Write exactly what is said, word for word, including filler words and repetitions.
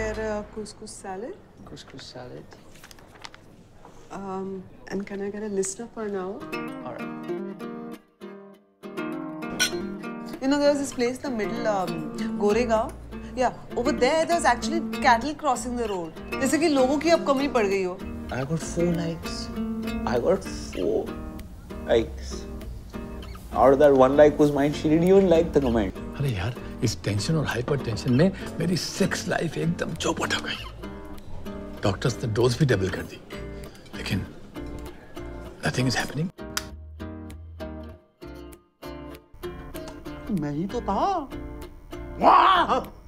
get a couscous salad? Couscous salad. Um, and can I get a listener for an hour? All right. You know, there was this place in the middle, um, Goregaon. Yeah, over there, there's actually cattle crossing the road. जैसे कि लोगों की अब कमी पड़ गई हो. I got four likes. I got four likes. Out of that one like was mine. She didn't even like the comment. अरे यार, इस टेंशन और हाइपर टेंशन में मेरी सेक्स लाइफ एकदम चौपट हो गई. डॉक्टर्स ने डोज भी डबल कर दी, लेकिन nothing is happening. मैं ही तो था. वाह!